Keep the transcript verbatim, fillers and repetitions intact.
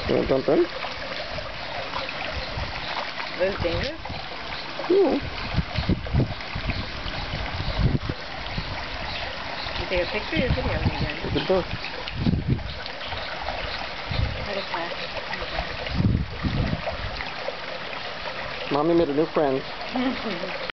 You want something? Are those dangerous? No. You take a picture or video again? Look at both. Let us pass. Mommy made a new friend.